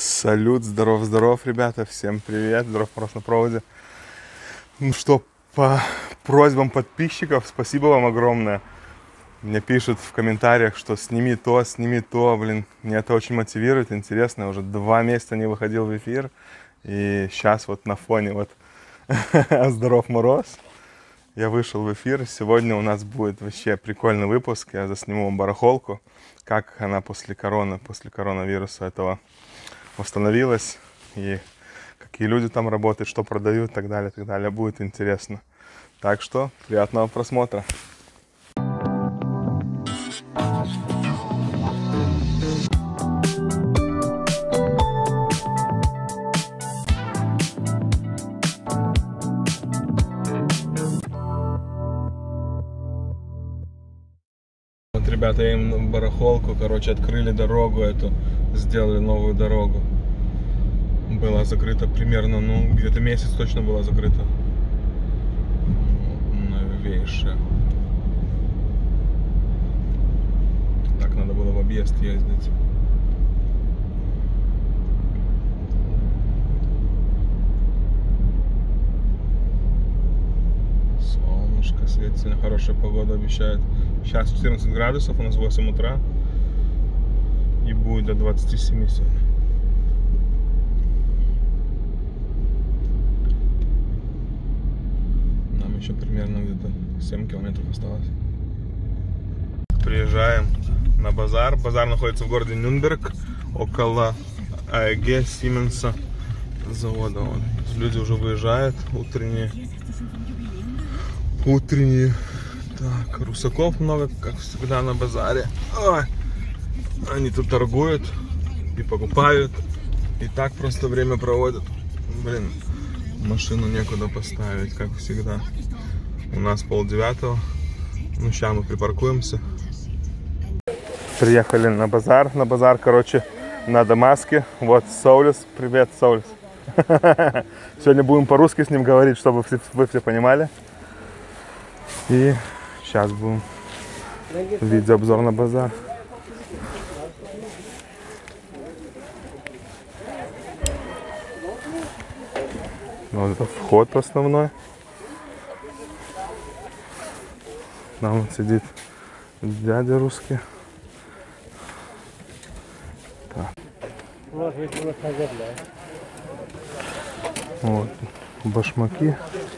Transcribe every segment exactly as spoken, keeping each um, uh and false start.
Салют, здоров-здоров, ребята, всем привет, здоров, Мороз на проводе. Ну что, по просьбам подписчиков, спасибо вам огромное. Мне пишут в комментариях, что сними то, сними то, блин, меня это очень мотивирует, интересно, уже два месяца не выходил в эфир, и сейчас вот на фоне вот здоров, Мороз, я вышел в эфир. Сегодня у нас будет вообще прикольный выпуск, я засниму вам барахолку, как она после короны, после коронавируса этого восстановилась, и какие люди там работают, что продают и так далее, и так далее. Будет интересно. Так что приятного просмотра. Вот, ребята, им барахолку, короче, открыли дорогу эту, сделали новую дорогу. Была закрыта примерно, ну, где-то месяц точно была закрыта. Новейшая. Так, надо было в объезд ездить. Солнышко светит, сегодня хорошая погода обещает. Сейчас четырнадцать градусов, у нас восемь утра. И будет до двадцати семи сегодня. Нам еще примерно где-то семь километров осталось. Приезжаем на базар. Базар находится в городе Нюрнберг, около а э гэ Сименса завода. Вот. Люди уже выезжают, утренние. Утренние. Так, русаков много, как всегда на базаре. Ой. Они тут торгуют и покупают, и так просто время проводят. Блин, машину некуда поставить, как всегда. У нас полдевятого. Ну, сейчас мы припаркуемся. Приехали на базар. На базар, короче, надо маски. Вот Саулис. Привет, Саулис. Сегодня будем по-русски с ним говорить, чтобы вы все понимали. И сейчас будем видеть обзор на базар. Вот это вход основной. Там вот сидит дядя русский. Так. Вот башмаки.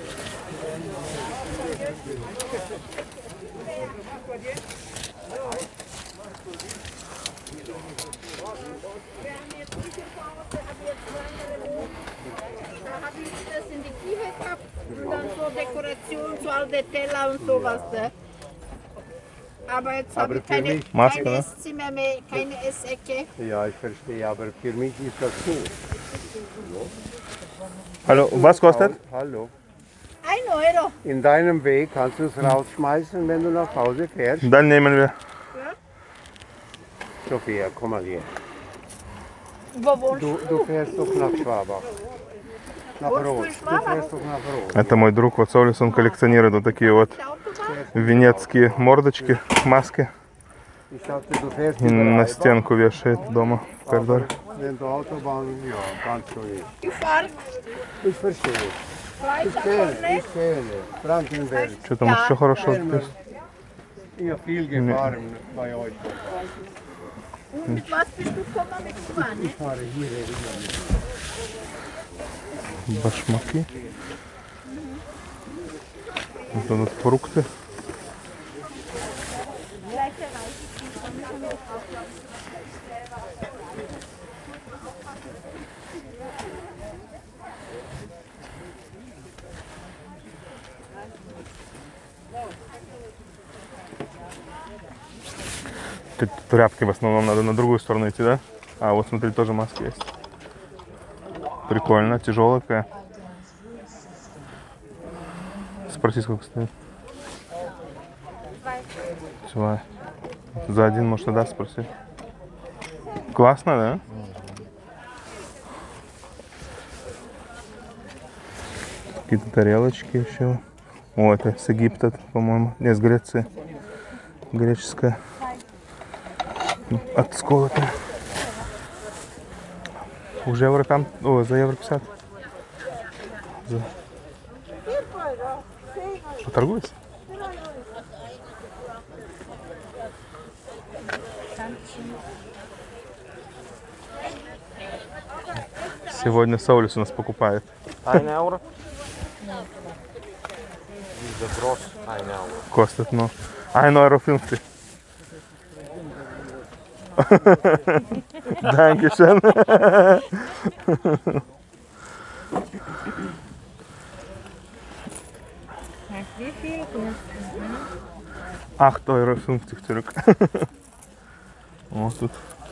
Und dann so Dekoration, so alte Teller und sowas. Ne? Aber jetzt habe ich keine, Maske, keine ne? Esszimmer mehr, keine Essecke. Ja, ich verstehe, aber für mich ist das gut. Hallo, was kostet? Hallo. Ein Euro. In deinem Weg kannst du es rausschmeißen, wenn du nach Hause fährst. Dann nehmen wir. Ja? Sophia, komm mal hier. Wo wohnst Du, du? du fährst doch nach Schwabach. Nach Wohnst du Rot. in Du Schwabach? fährst doch nach Rot. Это мой друг, вот Саулис, он коллекционирует вот такие вот Die Autobahn? венецкие мордочки, маски. Ich dachte, du fährst И über на Reibach, стенку вешает дома в коридоре. wenn du Autobahn, ja, kannst du nicht. Ich fahre Ich verstehe. Ich kenne, ich kenne. Frankenberg. Что там еще хорошо? Ich habe viel gefahren bei euch. und mit was bist du gekommen mit gefahren? Ne? Ich fahre hier regelmäßig. Башмаки. Вот тут фрукты. Тут тряпки в основном надо на другую сторону идти, да? А вот смотри, тоже маски есть. Прикольно, тяжелая такая. Спроси, сколько стоит. Два. За один, может, да, спроси. Классно, да? Какие-то тарелочки еще. О, это с Египта, по-моему. Не, с Греции. Греческая. Отколотая. Уже евро там, о, за евро пятьдесят. За... Поторгуйся. Сегодня Саулис у нас покупает. Ein euro. Diese groß, ein euro. Костет, ну. ein Euro fünfzig. Dankeschön. Wie viel? acht Euro fünfzig zurück. О, тут.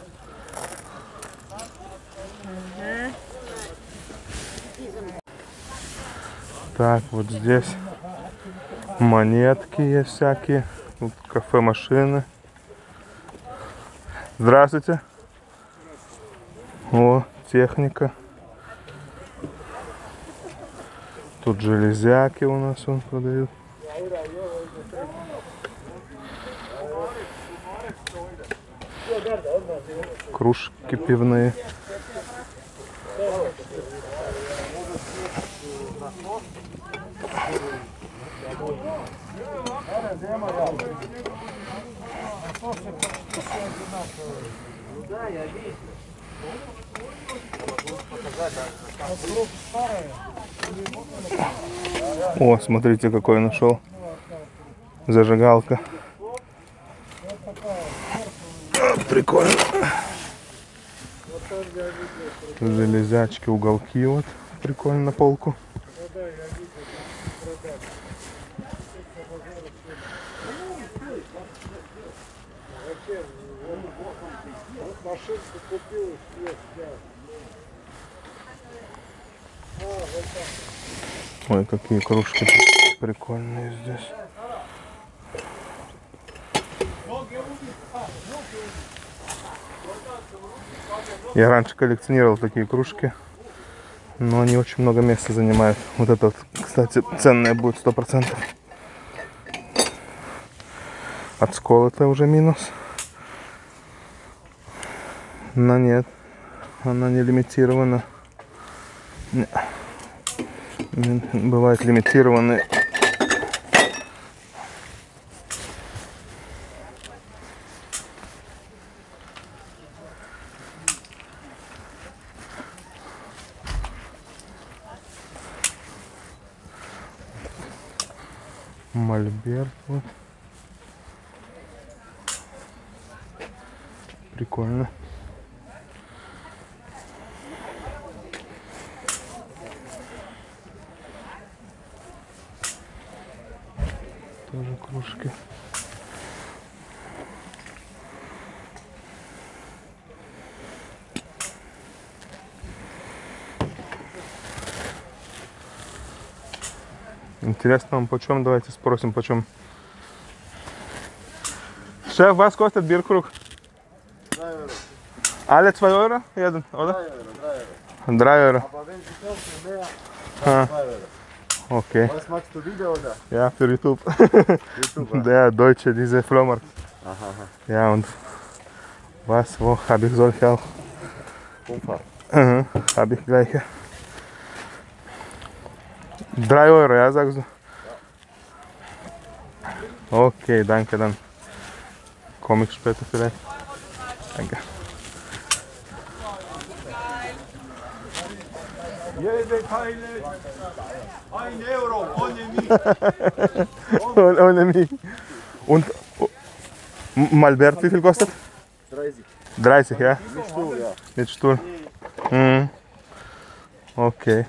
Так, вот здесь монетки есть всякие. Тут кафе-машины. Здравствуйте. О, техника. Тут железяки у нас он продают. Кружки пивные. О, смотрите, какой нашел. Зажигалка. Прикольно. Железячки, уголки вот. Прикольно на полку. Ой, какие кружки прикольные здесь. Я раньше коллекционировал такие кружки, но они очень много места занимают. Вот это вот, кстати, ценное будет сто процентов. От скол это уже минус. Но нет, она не лимитирована. Не. Бывают лимитированные. Мольберт вот. Прикольно. Тоже кружки. Интересно, вам почем? Давайте спросим, почем. Шеф, was kostet Bierkrug? drei Euro. Alle zwei Euro? Jeden, oder? drei Euro, drei Euro. drei Euro. Aber wenn Sie kaufen mehr, Ah. dann zwei Euro. Okay. Was machst du Video oder? Ja, für YouTube. YouTube. Der Deutsche, diese Flohmarkt. Aha, aha. Ja, und was, wo habe ich solche auch? Umfahrt. Mhm, habe ich gleiche. drei Euro, ja, sagst du? Okay, danke, dann komme ich später vielleicht. Danke. Jede Teile ein Euro, ohne mich. Ohne, ohne mich. Und oh, Malbert, wie viel kostet? dreißig. dreißig, ja? Mit Stuhl, ja. Mit Stuhl. Mhm. Okay.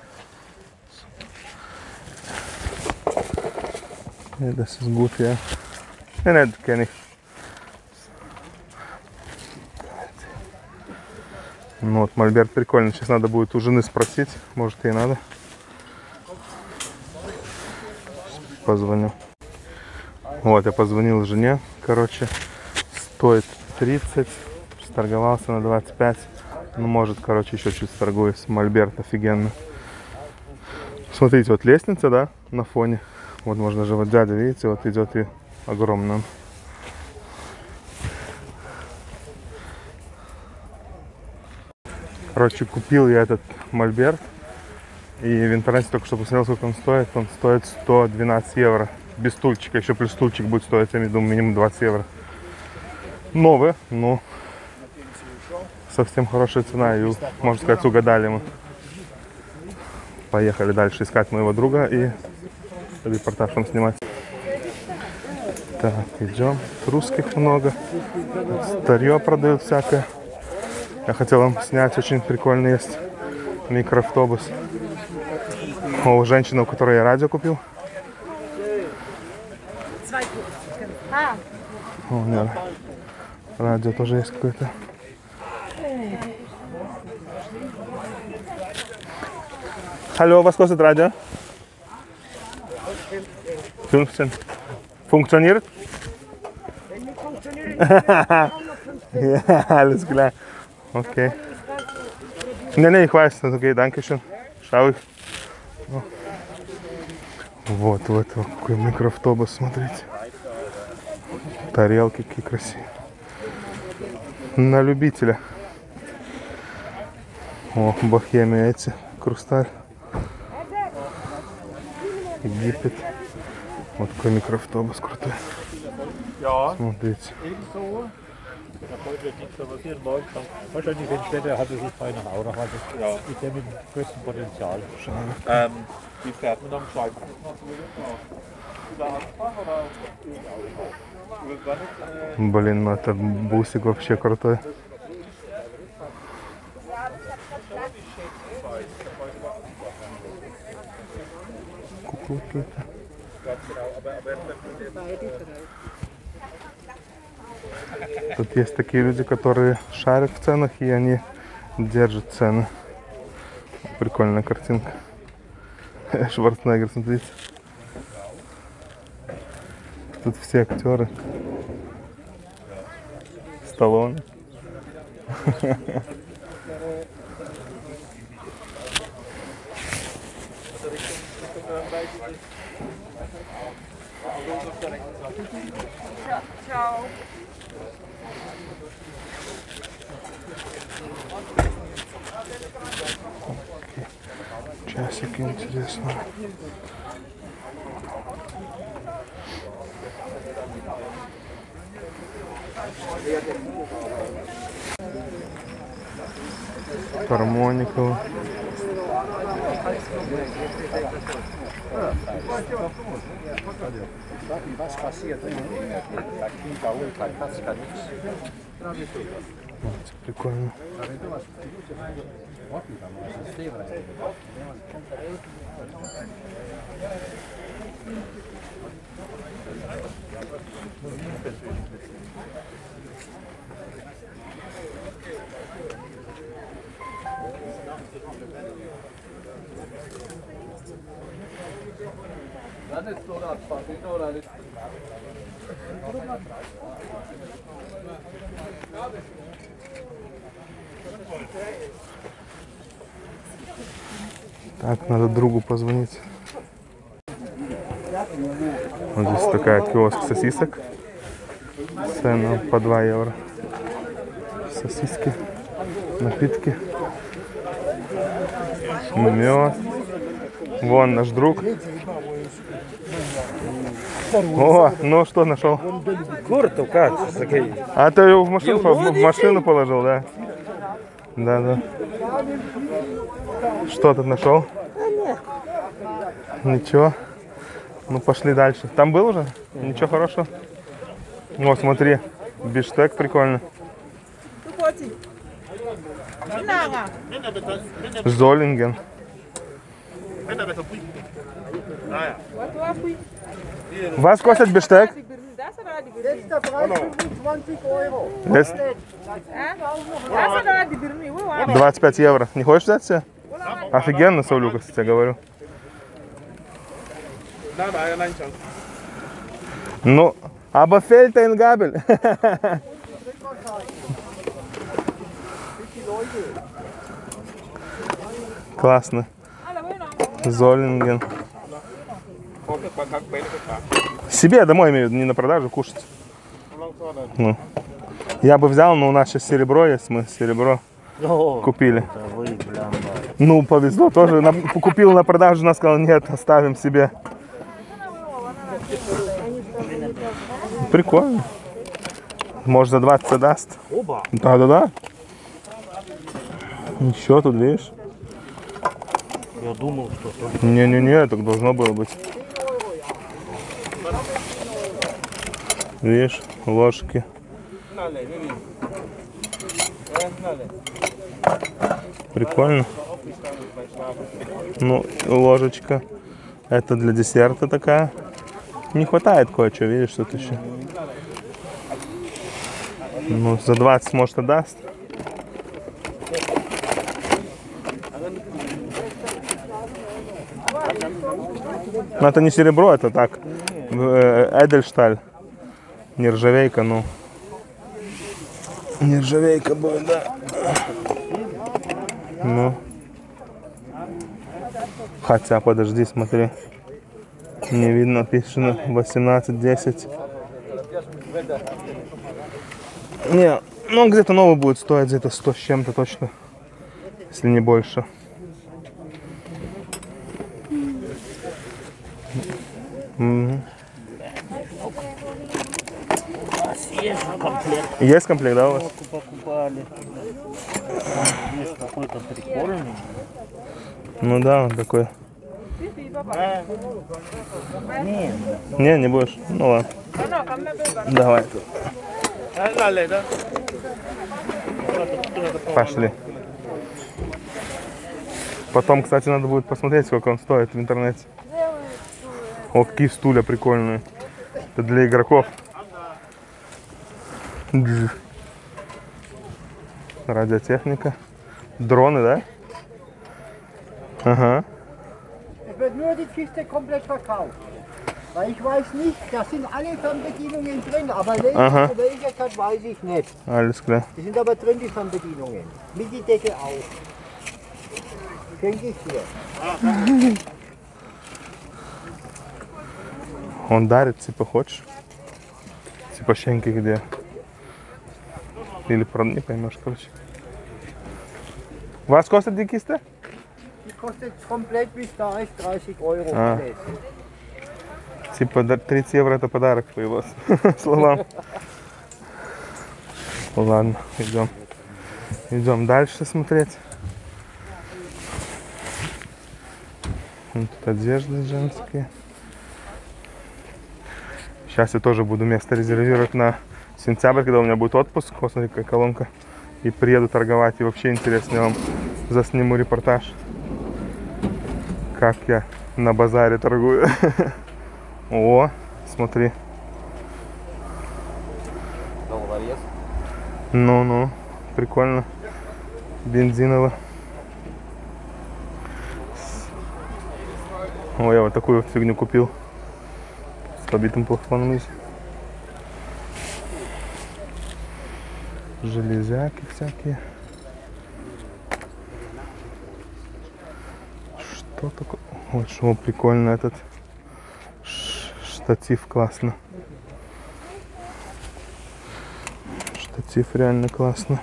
Ja, das ist gut, ja. Ja, ne, das kenne ich. Ну вот, мольберт прикольный. Сейчас надо будет у жены спросить. Может, ей надо. Позвоню. Вот, я позвонил жене. Короче, стоит тридцать. Сторговался на двадцать пять. Ну, может, короче, еще чуть торгуюсь. Мольберт офигенно. Смотрите, вот лестница, да, на фоне. Вот можно же, вот дядя, видите, вот идет и огромная. Короче, купил я этот мольберт. И в интернете только что посмотрел, сколько он стоит. Он стоит сто двенадцать евро. Без стульчика. Еще плюс стульчик будет стоить, я думаю, минимум двадцать евро. Новый, но совсем хорошая цена. И, можно сказать, угадали мы. Поехали дальше искать моего друга и репортаж вам снимать. Так, идем. Русских много. Старье продают всякое. Я хотел вам снять, очень прикольный есть микроавтобус. О, женщина, у которой я радио купил. О, нет. Радио тоже есть какое-то. Hallo, was kostet Radio? fünfzehn. Funktioniert? Ja, alles klar. Okay. Ne, ne, ich weiß. Okay, danke schön. Schau ich. Вот, вот, вот какой микроавтобус, смотрите. Тарелки какие красивые. На любителя. О, Бохемия эти, Хрусталь. Египет. Вот такой микроавтобус крутой. Смотрите. Wahrscheinlich, wenn Städte hat es sich feiner Auto hat. Ja. Ist der mit dem größten Potenzial. Ähm, wie fährt man am Scheiben? Блин, ну этот бусик вообще крутой. Куколки. Тут есть такие люди, которые шарят в ценах, и они держат цены. Прикольная картинка. Шварценеггер, смотрите. Тут все актеры. Сталлоне. Ciao. Часики, интересно. Гармоника. Was passiert, wenn da Kind da holt, kein Platz, kann nichts. Вот, прикольно. Так, надо другу позвонить. Вот здесь такая киоск сосисок. Цена по два евро. Сосиски, напитки, мед. Вон наш друг. О, ну что нашел? Курту, как? А ты его в машину, в машину положил, да? Да, да. Что ты нашел? Ничего. Ну пошли дальше. Там был уже? Ничего хорошего. Вот смотри, биштек прикольно. Золинген. Was kostet Besteck? двадцать пять евро. Не хочешь взять себе? Офигенно, Саулюка, я тебе говорю. Ну, aber fehlt ein Gabel. Классно. Золинген. Себе домой имею, не на продажу, кушать. Ну. Я бы взял, но у нас сейчас серебро есть, мы серебро Купили. Ну, повезло тоже. На, купил на продажу, она сказала, нет, оставим себе. Прикольно. Может, за двадцать даст. Да-да-да. Еще тут, видишь? Я думал, что только... Не-не-не, так должно было быть. Видишь, ложки. Прикольно. Ну, ложечка. Это для десерта такая. Не хватает кое-что, видишь, тут еще. Ну, за двадцать, может, и даст. Но это не серебро, это так. Эдельшталь. Нержавейка, ну. Нержавейка будет, да. Ну. Хотя, подожди, смотри. Не видно, написано восемнадцать десять. Не, ну где-то новый будет стоить где-то сто с чем-то точно. Если не больше. Mm-hmm. Есть комплект. Есть комплект, да, у вас? Покупали. Есть какой-то прикольный. Ну да, он такой. Не, Не, не будешь? Ну ладно. Давай. Пошли. Потом, кстати, надо будет посмотреть, сколько он стоит в интернете. О, какие стулья прикольные. Это для игроков. Радиотехника. Дроны, да? Ага. Es wird nur die Kiste komplett verkauft. Weil ich weiß nicht, da sind alle Fernbedienungen drin, aber welche, Aha. welche das weiß ich nicht. Alles klar. Die sind aber drin, die Fernbedienungen. Mit die Decke auch. Schenke ich dir. Он дарит, типа, хочешь? Типа, щенки где? Или, правда, не поймешь, короче. Was kostet die Kiste? Die kostet komplett, wie es da ist, dreißig Euro. А. Alles. Типа, тридцать евро это подарок по его словам. Ладно, идем. Идем дальше смотреть. Вот тут одежда женские. Сейчас я тоже буду место резервировать на сентябрь, когда у меня будет отпуск. Вот смотри, какая колонка. И приеду торговать. И вообще интересно, я вам засниму репортаж. Как я на базаре торгую. О, смотри. Ну-ну, прикольно. Бензиново. О, я вот такую фигню купил. С побитым плафоном. Железяки всякие. Что такое? Вот что прикольно этот штатив, классно. Штатив реально классно.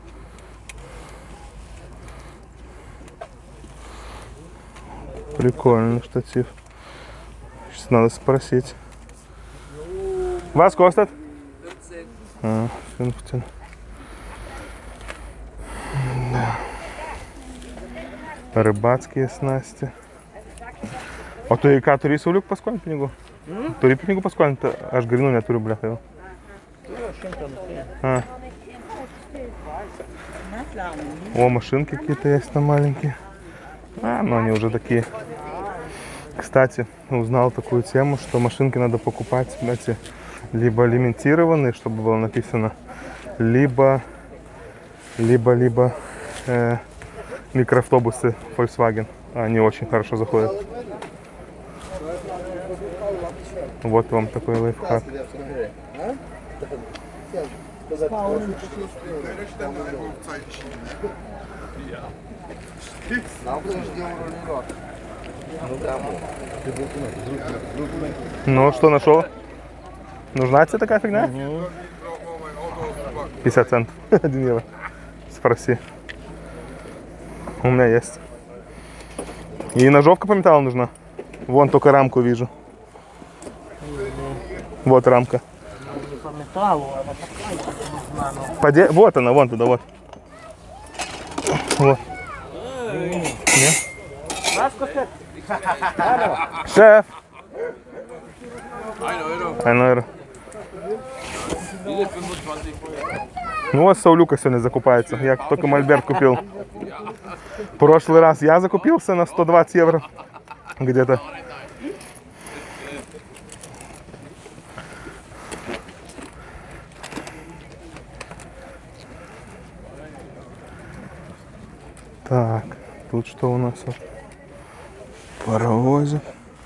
Прикольный штатив. Сейчас надо спросить. Was kostet? А, fünfzehn. Да. Рыбацкие снасти. А то и ка турису люк поскольку пинигу? Тури пинигу поскольку аж грину не турю бляха его. А. О, машинки какие-то есть там маленькие. А, ну они уже такие. Кстати, узнал такую тему, что машинки надо покупать, знаете, либо лимитированные, чтобы было написано, либо, либо, либо э, микроавтобусы Volkswagen. Они очень хорошо заходят. Вот вам такой лайфхак. Ну, что нашел? Нужна тебе такая фигня? пятьдесят центов. один евро. Спроси. У меня есть. И ножовка по металлу нужна. Вон только рамку вижу. Вот рамка. Не по металлу, а по пластику. Поде... Вот она, вон туда, вот. Вот. Не? Шеф! Ein Ну вот Саулюка сегодня закупается. Я только мольберт купил. В прошлый раз я закупился на сто двадцать евро. Где-то. Так, тут что у нас? Паровозик.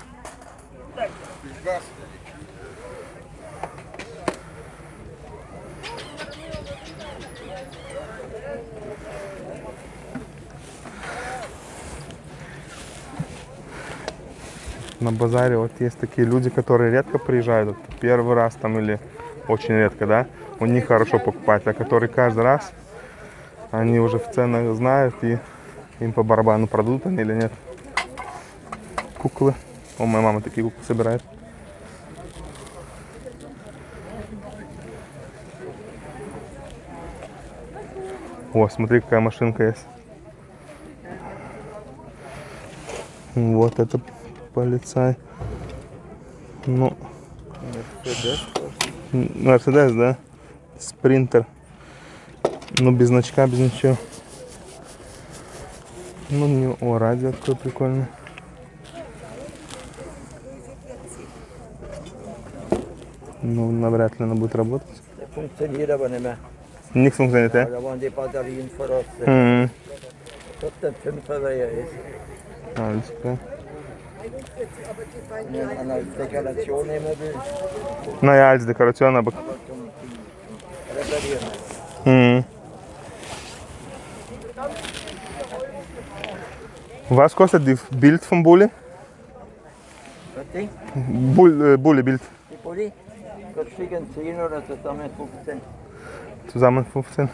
На базаре вот есть такие люди, которые редко приезжают, вот первый раз там или очень редко, да, у них хорошо покупать, а которые каждый раз, они уже в ценах знают и им по барабану продадут они или нет. Куклы. О, моя мама такие куклы собирает. О, смотри, какая машинка есть. Вот это полицай. Ну, Мерседес, да? Спринтер. Ну, без значка, без ничего. Ну, не... О, радио такое прикольное. Ну, навряд ли она будет работать. Funktioniert aber nicht mehr. Nichts funktioniert, ja? Da waren die Batterien verrostet. Mhm. Ob der Fünfer er ist. Alles klar. Wenn man als Dekoration nehmen will, Naja, als Dekoration, aber... aber zum Reparieren. Mhm. Was kostet die Bild vom Bulli? Was die? Bull, äh, Bulli-Bild. Die Bulli? Kostet zehn oder zusammen fünfzehn. Zusammen fünfzehn.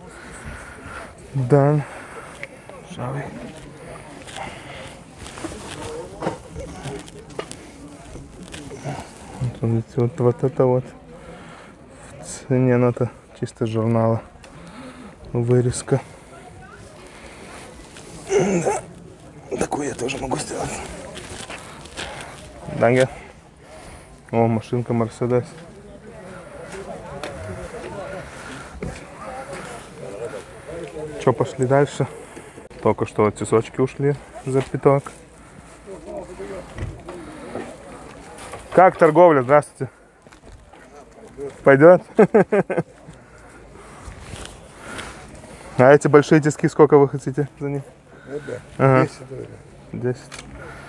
Dann schau ich. Вот, вот, вот это вот в цене, ну это чисто журнала вырезка. Да. Такую я тоже могу сделать. Данге. О, машинка Мерседес. Что, пошли дальше? Только что тесочки ушли за пятак. Как торговля? Здравствуйте. Пойдет? А эти большие тиски сколько вы хотите за них? Ага. десять.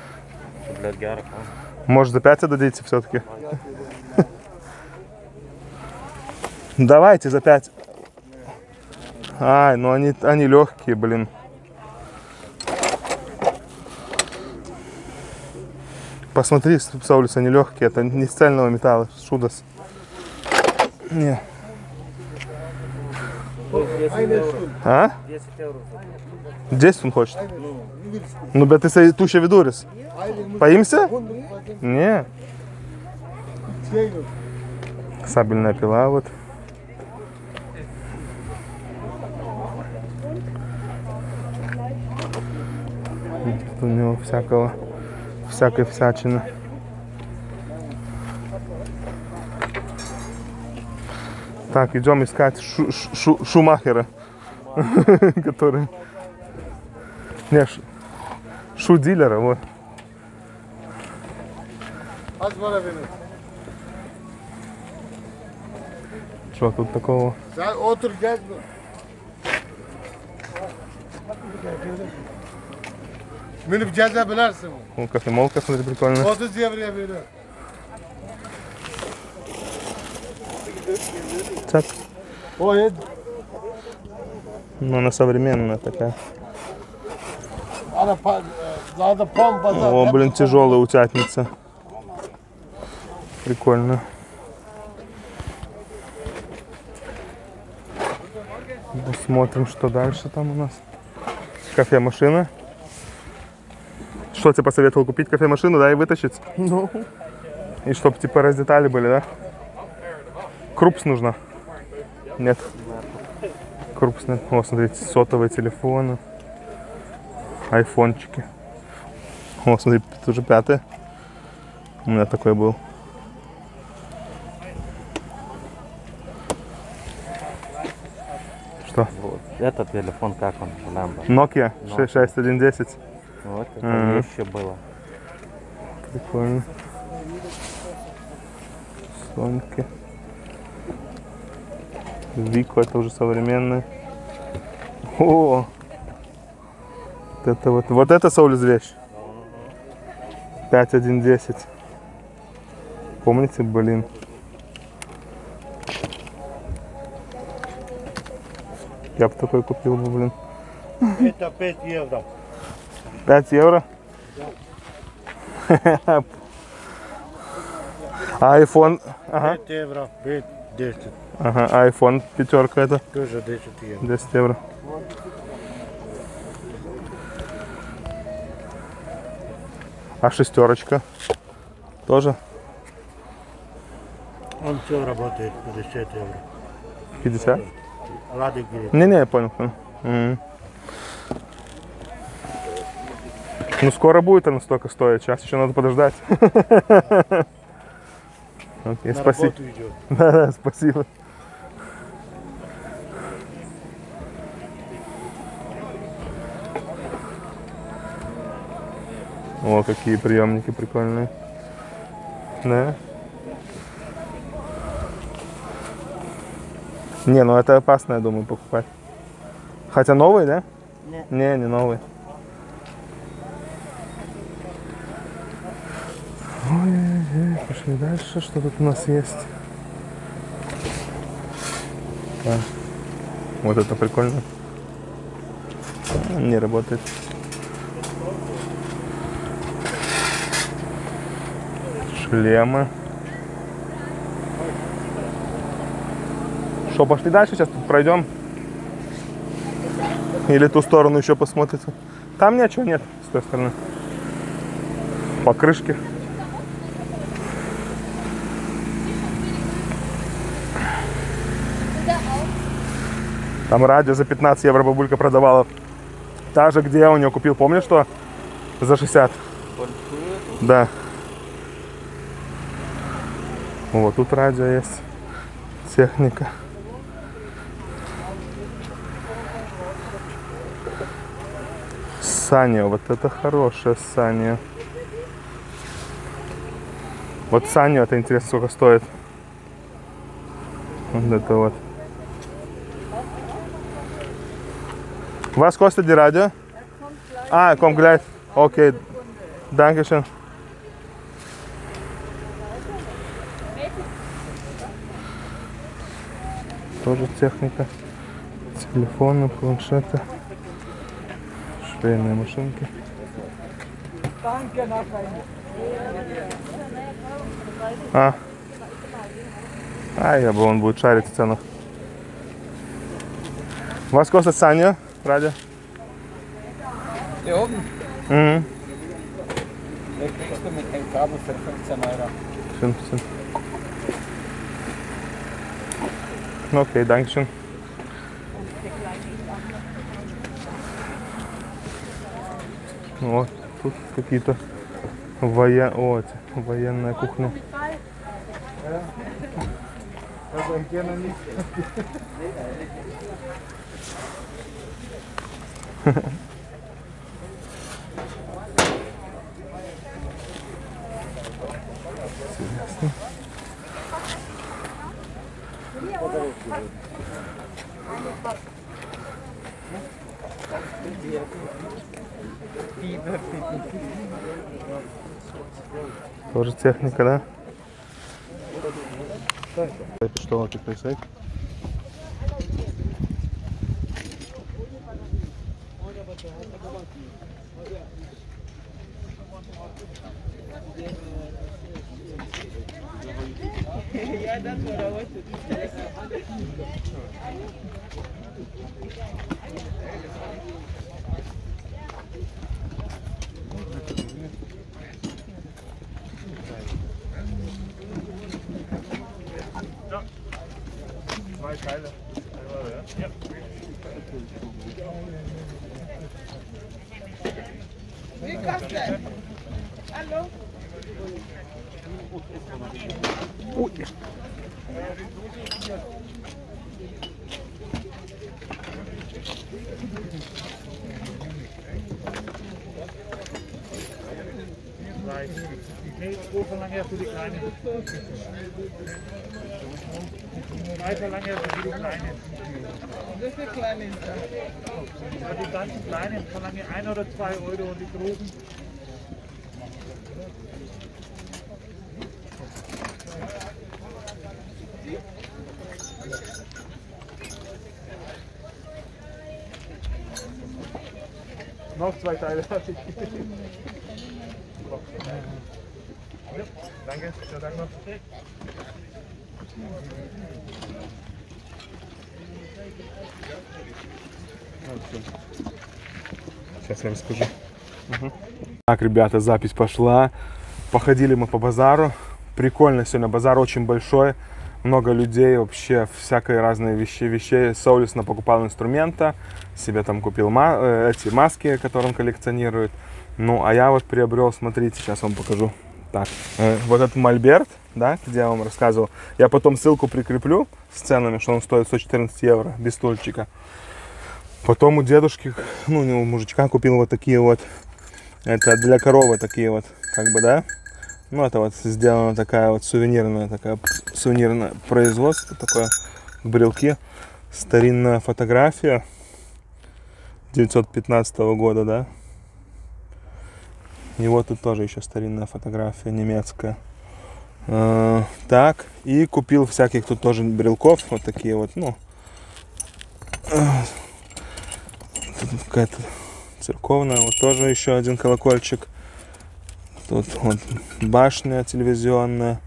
Может, за пять отдадите все-таки? Давайте за пять. Ай, ну они, они легкие, блин. Посмотри, Саулис, они легкие, это не из цельного металла, шудос. Не. А? десять он хочет. Ну, бе, ты се туше видурис. Поимся? Не. Сабельная пила вот. Тут у него всякого, всякой всячины. Так, идем искать шу шу Шумахера, который... Не, ш шу-дилера, вот. Что тут такого? О, кофемолка, смотри, прикольно. Так. Ну, она современная такая. О, блин, тяжелая утятница. Прикольно. Посмотрим, что дальше там у нас. кофемашина. Что тебе посоветовал купить кофемашину, да, и вытащить? Ну. И чтобы типа раздетали были, да? Крупс нужно? Нет. Крупс нет. О, смотрите, сотовые телефоны. Айфончики. О, смотри, тут уже пятый. У меня такой был. Что? Вот. Этот телефон, как он? Ламбо. Nokia шесть шесть один десять. Вот, это Ага. еще было. Прикольно. Соньки. Вико, это уже современный. О! Вот это вот. Вот это Соулис вещь. пять один десять. Помните, блин? Я бы такой купил бы, блин. Это пять евро. пять евро? А iPhone? Ага. пять евро, пять, десять. Ага, а iPhone пятерка это Тоже десять евро. десять евро. А шестерочка? Тоже Он все работает, пятьдесят евро. пятьдесят? Ладно, говорит. Не-не, я понял. понял. Мгм. Ну скоро будет она столько стоить, сейчас еще надо подождать. Окей, На спасибо. работу идет. Да, да, спасибо. О, какие приемники прикольные. Да. Не, ну это опасно, я думаю, покупать. Хотя новый, да? Нет. Не, не новый. Ой-ой-ой, пошли дальше. Что тут у нас есть? Так. Вот это прикольно. Не работает. Шлемы. Что, пошли дальше? Сейчас тут пройдем. Или ту сторону еще посмотрите. Там ничего нет с той стороны. Покрышки. Там радио за пятнадцать евро бабулька продавала. Та же, где я у нее купил. Помнишь, что? За шестьдесят. Да. Вот тут радио есть. Техника. Санио. Вот это хорошая Санио. Вот Санио, это интересно, сколько стоит. Вот это вот. Was kostet die Radio? Ah, kommt gleich. Okay. Dankeschön. Тоже техника. Телефоны, планшеты. Швейные машинки. А. А, я бы он будет шарить в ценах. Was kostet Sanyo? Radio? Hier oben, Mhm. den kriegst du mit dem Kabel für fünfzehn Euro. fünfzehn. Okay, danke schön. Вот, тут какие-то воен... О, эти, военная кухня. Интересно. Тоже техника, да? Что вот такой сайт? Wie kostet? Hallo? Nee, zwei verlange für die Kleinen. Drei verlange für die Kleinen. Wie viel kleine ist das? Ja, die ganzen Kleinen verlange ein oder zwei Euro und die großen. Noch zwei Teile hatte ich. Ja, danke, schönen Dank noch. Сейчас я расскажу. Угу. Так, ребята, запись пошла. Походили мы по базару. Прикольно сегодня. Базар очень большой. Много людей, вообще всякой разные вещи, вещей. Саулис покупал инструмента. Себе там купил ма э, эти маски, которые он коллекционирует. Ну, а я вот приобрел, смотрите, сейчас вам покажу. Так, э, вот этот мольберт, да, где я вам рассказывал. Я потом ссылку прикреплю с ценами, что он стоит сто четырнадцать евро, без стульчика. Потом у дедушки, ну, у мужичка купил вот такие вот, это для коровы такие вот, как бы, да. Ну, это вот сделана такая вот сувенирная, такая сувенирное производство, такое, брелки. Старинная фотография девятьсот пятнадцатого года, да. И вот тут тоже еще старинная фотография немецкая. А, так, и купил всяких тут тоже брелков, вот такие вот, ну. Тут какая-то церковная, вот тоже еще один колокольчик. Тут вот башня телевизионная.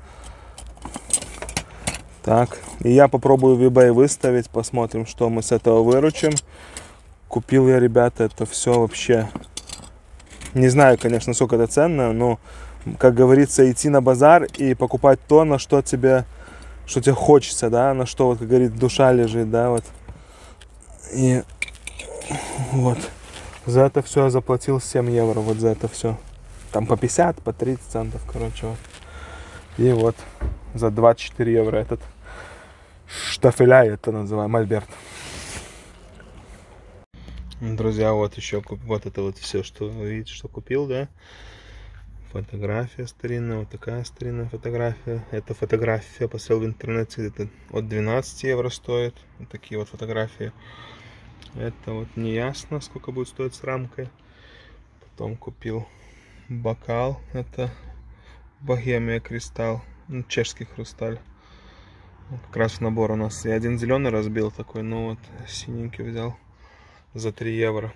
Так, и я попробую в eBay выставить, посмотрим, что мы с этого выручим. Купил я, ребята, это все вообще, не знаю, конечно, сколько это ценно, но, как говорится, идти на базар и покупать то, на что тебе, что тебе хочется, да, на что, вот, как говорит, душа лежит, да, вот. И вот, за это все я заплатил семь евро, вот за это все. Там по пятьдесят, по тридцать центов, короче, вот. И вот за двадцать четыре евро этот штафеля, это называем, мольберт. Друзья, вот еще, вот это вот все, что вы видите, что купил, да. Фотография старинная, вот такая старинная фотография. Эта фотография посмотрел в интернете, где-то от двенадцати евро стоит. Вот такие вот фотографии. Это вот не ясно, сколько будет стоить с рамкой. Потом купил бокал, это Богемия Кристалл, ну, чешский хрусталь. Как раз в набор у нас. Я один зеленый разбил такой, ну вот синенький взял за три евро.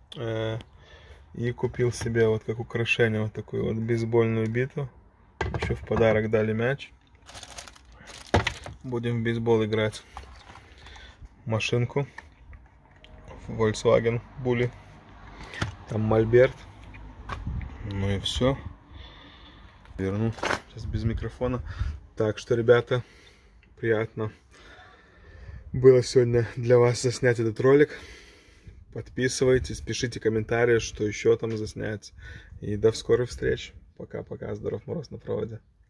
И купил себе вот как украшение вот такую вот бейсбольную биту. Еще в подарок дали мяч. Будем в бейсбол играть. Машинку Volkswagen Bulli. Там мольберт. Ну и все. Верну. Сейчас без микрофона. Так что, ребята, приятно было сегодня для вас заснять этот ролик. Подписывайтесь, пишите комментарии, что еще там заснять. И до скорых встреч. Пока-пока. Здоров, Мороз на проводе.